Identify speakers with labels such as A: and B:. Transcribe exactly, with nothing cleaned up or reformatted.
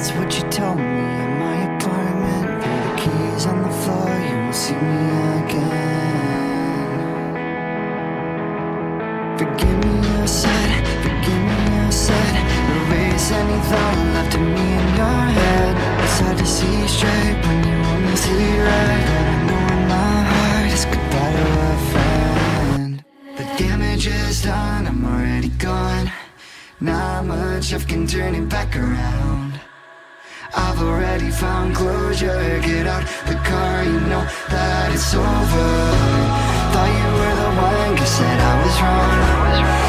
A: That's what you told me in my apartment. Throw the keys on the floor, you won't see me again. Forgive me, I said, forgive me, I said. Erase any thought left of me in your head. It's hard to see straight when you only see red. But I know in my heart it's goodbye to a friend. The damage is done, I'm already gone. Not much left can turn it back around. I've already found closure. Get out the car, you know that it's over. Thought you were the one, guess that I was wrong.